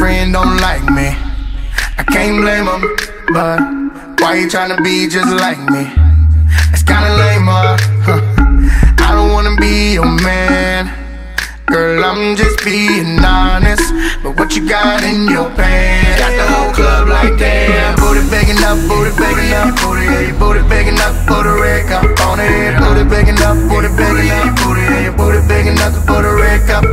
boyfriend don't like me. I can't blame him, but why you tryna be just like me? It's kinda lame, I don't wanna be your man. Girl, I'm just being honest, but what you got in your pants? Got the whole club like damn. Booty big enough, booty big enough, booty, yeah, your booty big enough, put a red cup on it. Booty big enough, booty big enough, booty, yeah, your booty big enough to put a red cup.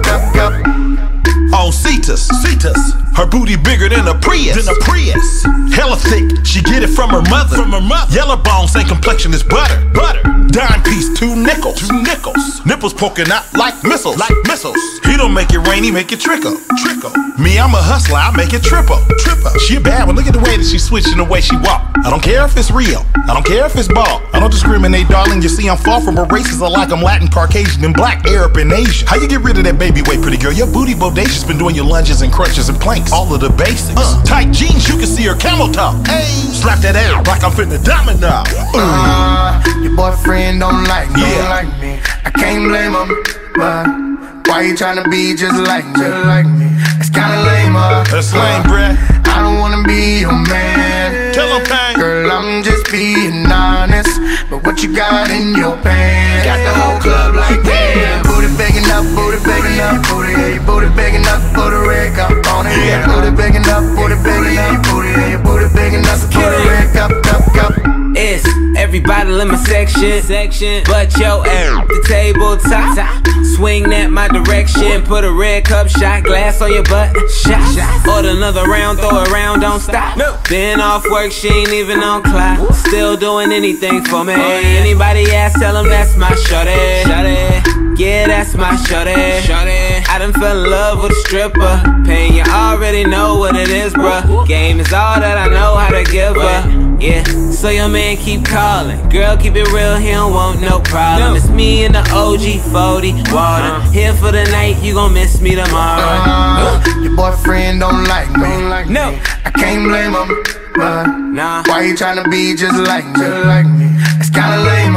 On Cetus, her booty bigger than a Prius. Hella thick, she get it from her mother. Yellow bone, same complexion as butter. Dime piece, 2 nickels. Nipples poking out like missiles. He don't make it rain, he make it trickle. Me, I'm a hustler, I make it triple. She a bad one, look at the way that she switching the way she walk. I don't care if it's real, I don't care if it's ball. I don't discriminate, darling, you see I'm far from a racist. I like I'm Latin, Caucasian, and black, Arab, and Asian. How you get rid of that baby weight, pretty girl? Your booty bodacious, been doing your lunges and crunches and planks. All of the basics. Tight jeans, you can see her camel toe. Hey, slap that ass like I'm finna domino. Your boyfriend don't like me. I can't blame him, but why you tryna be just like me? It's kinda lame, That's lame, bruh. I don't wanna be your man. Tell him, Pain. Girl, I'm just being honest, but what you got in your pants? Got the whole club like damn. Booty big enough, booty big enough, booty, yeah, your booty big enough, put a red cup on it. Yeah, booty big enough, booty big enough, booty, yeah, your booty big enough, put a red cup. It's every bottle in my section, but yo at the tabletop. Swing that my direction, put a red cup shot glass on your butt. Order another round, throw it around, don't stop. Been off work, she ain't even on clock. Still doing anything for me. Anybody ask, tell them that's my shorty. Yeah, that's my shorty. I done fell in love with a stripper. Pain, you already know what it is, bruh. Game is all that I know how to give her. Yeah, so your man keep calling. Girl, keep it real, he don't want no problem. It's me and the OG 40 water. Here for the night, you gon' miss me tomorrow. Your boyfriend don't like me. No, I can't blame him, but why you tryna be just like me? It's kinda lame,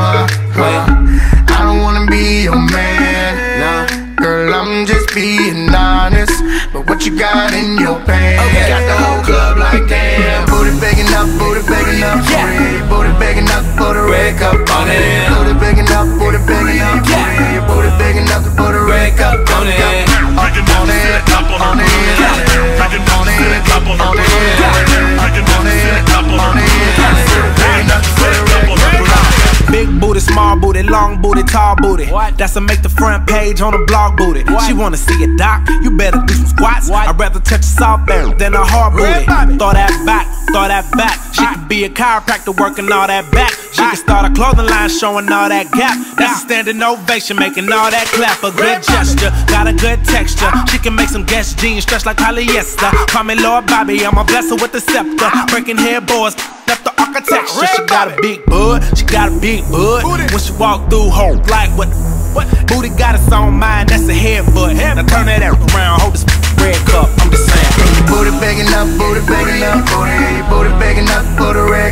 I don't wanna be your man. Girl, I'm just being honest, but what you got in your pants? Got the whole club like damn. Booty big enough, booty big enough, booty big enough, put a red cup on it. Booty big enough, booty big enough, booty big enough to put a red cup on it. Big booty, small booty, long booty, tall booty. That's to make the front page on a blog booty. She wanna see it, doc, you better do some squats. I'd rather touch a soft air than a hard booty. Throw that back. She could be a chiropractor working all that back. She can start a clothing line showing all that gap. That's a standing ovation, making all that clap. A good gesture, got a good texture. She can make some Guess jeans stretch like polyester. Call me Lord Bobby, I'ma bless her with the scepter. Breaking headboards, up the architecture. She got a big bud, when she walk through her like what? Booty got its own mind, that's a headbutt. Now turn that around, hold this red cup, I'm just saying. Booty big enough, booty big enough, booty big enough, put a red